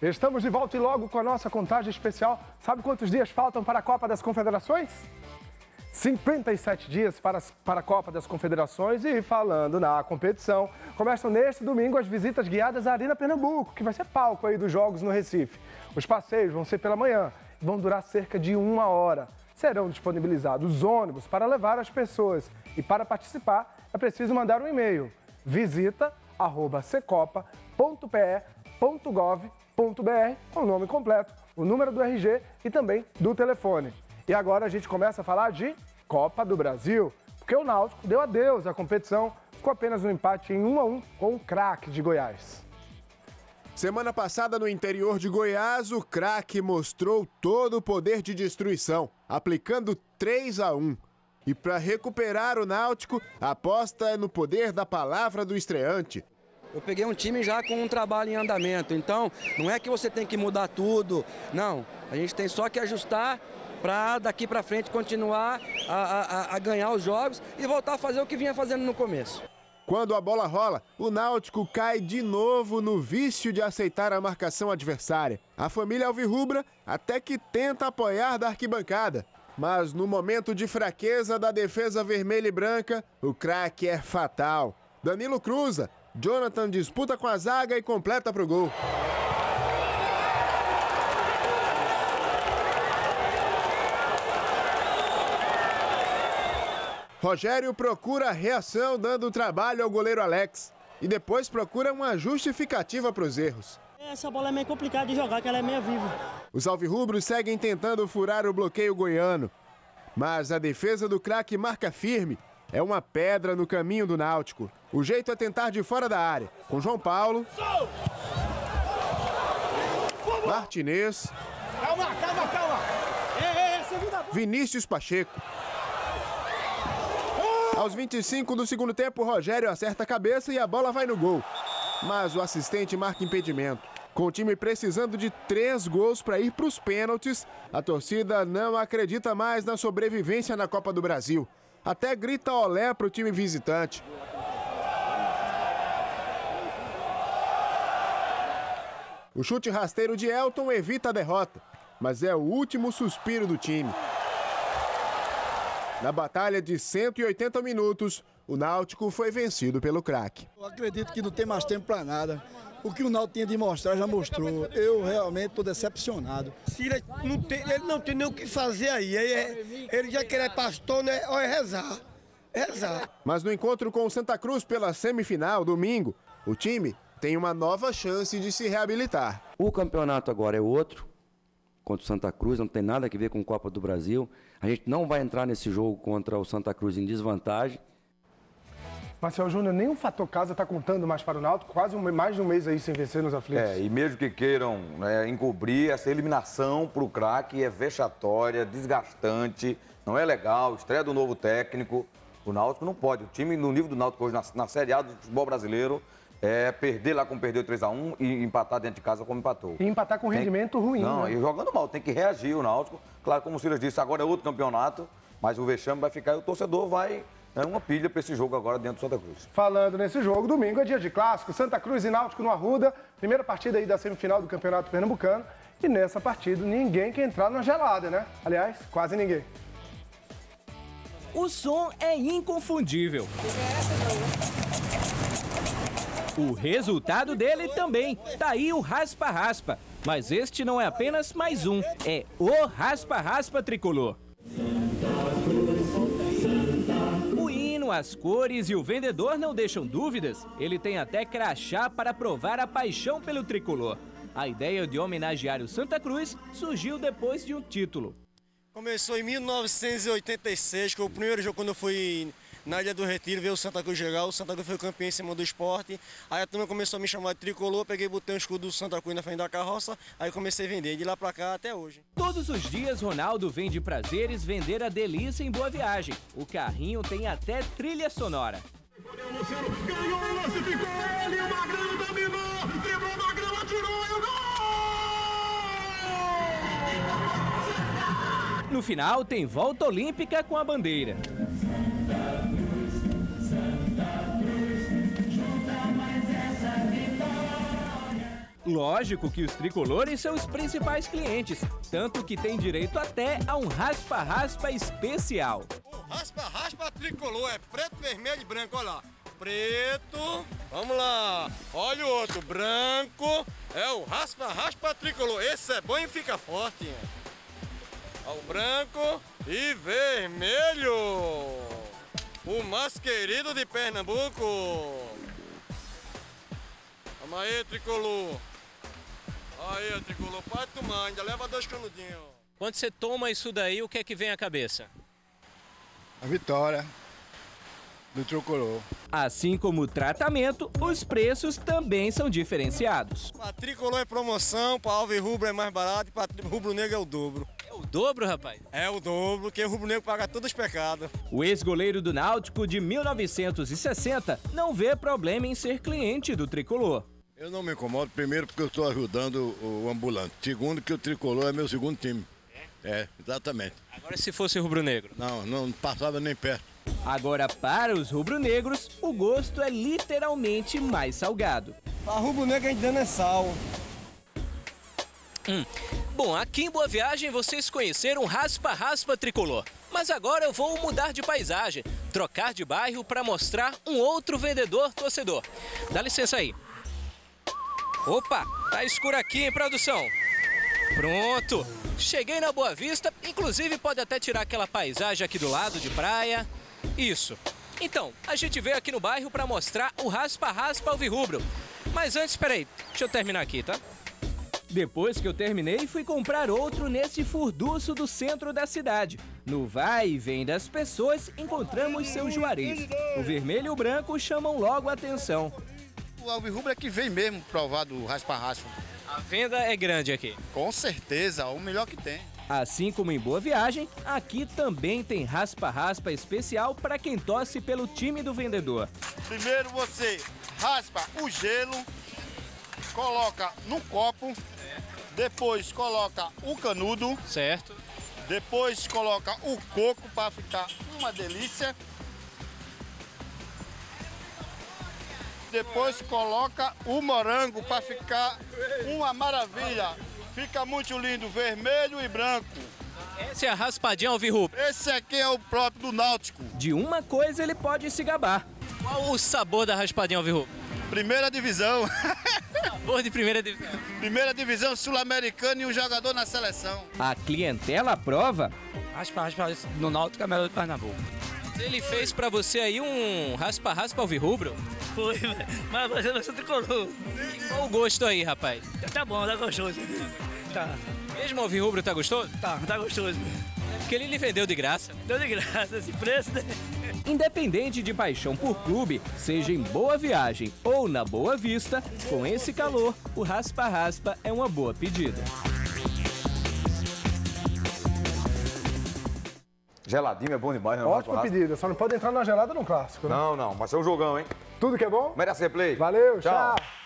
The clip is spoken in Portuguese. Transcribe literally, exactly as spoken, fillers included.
Estamos de volta e logo com a nossa contagem especial. Sabe quantos dias faltam para a Copa das Confederações? cinquenta e sete dias para, para a Copa das Confederações. E falando na competição, começam neste domingo as visitas guiadas à Arena Pernambuco, que vai ser palco aí dos jogos no Recife. Os passeios vão ser pela manhã e vão durar cerca de uma hora. Serão disponibilizados ônibus para levar as pessoas. E para participar é preciso mandar um e-mail. visita arroba secopa ponto pe ponto gov ponto br com o nome completo, o número do R G e também do telefone. E agora a gente começa a falar de Copa do Brasil, porque o Náutico deu adeus à competição, ficou apenas um empate em um a um com o craque de Goiás. Semana passada, no interior de Goiás, o craque mostrou todo o poder de destruição, aplicando três a um. E para recuperar o Náutico, a aposta é no poder da palavra do estreante. Eu peguei um time já com um trabalho em andamento, então não é que você tem que mudar tudo, não. A gente tem só que ajustar para daqui para frente continuar a, a, a ganhar os jogos e voltar a fazer o que vinha fazendo no começo. Quando a bola rola, o Náutico cai de novo no vício de aceitar a marcação adversária. A família alvirrubra até que tenta apoiar da arquibancada. Mas no momento de fraqueza da defesa vermelha e branca, o craque é fatal. Danilo cruza, Jonathan disputa com a zaga e completa para o gol. Rogério procura a reação, dando trabalho ao goleiro Alex. E depois procura uma justificativa para os erros. Essa bola é meio complicada de jogar, que ela é meio viva. Os alvirrubros seguem tentando furar o bloqueio goiano. Mas a defesa do craque marca firme. É uma pedra no caminho do Náutico. O jeito é tentar de fora da área. Com João Paulo. Martinez. Calma, calma, calma. É, é, segunda... Vinícius Pacheco. Aos vinte e cinco do segundo tempo, Rogério acerta a cabeça e a bola vai no gol. Mas o assistente marca impedimento. Com o time precisando de três gols para ir para os pênaltis, a torcida não acredita mais na sobrevivência na Copa do Brasil. Até grita olé para o time visitante. O chute rasteiro de Elton evita a derrota, mas é o último suspiro do time. Na batalha de cento e oitenta minutos, o Náutico foi vencido pelo craque. Eu acredito que não tem mais tempo para nada. O que o Náutico tinha de mostrar já mostrou. Eu realmente estou decepcionado. Ele não, tem, ele não tem nem o que fazer aí. Ele, ele já que ele é pastor, né? Olha, é rezar. É rezar. Mas no encontro com o Santa Cruz pela semifinal, domingo, o time tem uma nova chance de se reabilitar. O campeonato agora é outro, contra o Santa Cruz, não tem nada a ver com a Copa do Brasil. A gente não vai entrar nesse jogo contra o Santa Cruz em desvantagem. Marcelo Júnior, nem o fator casa está contando mais para o Náutico, quase um, mais de um mês aí sem vencer nos aflitos. É, e mesmo que queiram, né, encobrir, essa eliminação para o craque é vexatória, desgastante, não é legal, estreia do novo técnico. O Náutico não pode. O time no nível do Náutico hoje na, na Série A do futebol brasileiro é perder lá como perdeu três a um e empatar dentro de casa como empatou. E empatar com rendimento tem... ruim, Não, né? e jogando mal, tem que reagir o Náutico. Claro, como o Silas disse, agora é outro campeonato, mas o vexame vai ficar e o torcedor vai... É uma pilha para esse jogo agora dentro do Santa Cruz. Falando nesse jogo, domingo é dia de clássico, Santa Cruz e Náutico no Arruda, primeira partida aí da semifinal do Campeonato Pernambucano. E nessa partida ninguém quer entrar na gelada, né? Aliás, quase ninguém. O som é inconfundível. O resultado dele também. Tá aí o raspa-raspa. Mas este não é apenas mais um, é o raspa-raspa tricolor. As cores e o vendedor não deixam dúvidas. Ele tem até crachá para provar a paixão pelo tricolor. A ideia de homenagear o Santa Cruz surgiu depois de um título. Começou em mil novecentos e oitenta e seis, que foi o primeiro jogo quando eu fui na Ilha do Retiro ver o Santa Cruz jogar. O Santa Cruz foi campeão em cima do Sport. Aí a turma começou a me chamar de tricolor, peguei, botei um escudo do Santa Cruz na frente da carroça, aí comecei a vender. De lá pra cá até hoje. Todos os dias, Ronaldo vem de prazeres vender a delícia em Boa Viagem. O carrinho tem até trilha sonora. Ganhou o lance, ficou ele, o Magrão dominou, driblou o Magrão, atirou e o gol! No final, tem volta olímpica com a bandeira. Um Lógico que os tricolores são os principais clientes, tanto que tem direito até a um raspa-raspa especial. O raspa-raspa tricolor é preto, vermelho e branco, olha lá. Preto, vamos lá, olha o outro, branco, é o raspa-raspa tricolor, esse é bom e fica forte. Olha o branco e vermelho, o mais querido de Pernambuco. Vamos aí, tricolor. Aí, tricolor, pode tomar, ainda leva dois canudinhos. Quando você toma isso daí, o que é que vem à cabeça? A vitória do tricolor. Assim como o tratamento, os preços também são diferenciados. Para tricolor é promoção, para alvo e rubro é mais barato e para rubro-negro é o dobro. É o dobro, rapaz? É o dobro, porque o rubro-negro paga todos os pecados. O ex-goleiro do Náutico de mil novecentos e sessenta não vê problema em ser cliente do tricolor. Eu não me incomodo, primeiro porque eu estou ajudando o ambulante. Segundo que o tricolor é meu segundo time. É? É, exatamente. Agora se fosse rubro-negro? Não, não passava nem perto. Agora, para os rubro-negros, o gosto é literalmente mais salgado. Para rubro-negro a gente dando é sal. Hum. Bom, aqui em Boa Viagem vocês conheceram raspa-raspa tricolor. Mas agora eu vou mudar de paisagem, trocar de bairro para mostrar um outro vendedor torcedor. Dá licença aí. Opa, tá escuro aqui, hein, produção? Pronto, cheguei na Boa Vista, inclusive pode até tirar aquela paisagem aqui do lado de praia. Isso. Então, a gente veio aqui no bairro para mostrar o raspa-raspa alvirrubro. Mas antes, peraí, deixa eu terminar aqui, tá? Depois que eu terminei, fui comprar outro nesse furdunço do centro da cidade. No vai e vem das pessoas, encontramos seu Juarez. O vermelho e o branco chamam logo a atenção. O alvirrubro é que vem mesmo provar do raspa-raspa. A venda é grande aqui? Com certeza, o melhor que tem. Assim como em Boa Viagem, aqui também tem raspa-raspa especial para quem torce pelo time do vendedor. Primeiro você raspa o gelo, coloca no copo, depois coloca o canudo, certo? Depois coloca o coco para ficar uma delícia. Depois coloca o morango para ficar uma maravilha. Fica muito lindo, vermelho e branco. Esse é a raspadinha alvirrubro. Esse aqui é o próprio do Náutico. De uma coisa ele pode se gabar. Qual o sabor da raspadinha alvirrubro? Primeira divisão. Sabor de primeira divisão. Primeira divisão sul-americana e um jogador na seleção. A clientela aprova. Raspa, raspa no Náutico é melhor do Pernambuco. Ele fez pra você aí um raspa-raspa alvirrubro? Foi, mas você não se tricolou. Qual o gosto aí, rapaz? Tá bom, tá gostoso. Tá. Mesmo o alvirrubro tá gostoso? Tá, tá gostoso. É porque ele lhe vendeu de graça. Deu de graça esse preço, né? Independente de paixão por clube, seja em Boa Viagem ou na Boa Vista, com esse calor, o raspa-raspa é uma boa pedida. Geladinho é bom demais, né? Ótima pedida, só não pode entrar na gelada no clássico, né? Não, não, vai ser um jogão, hein? Tudo que é bom? Merece replay. Valeu, tchau. tchau.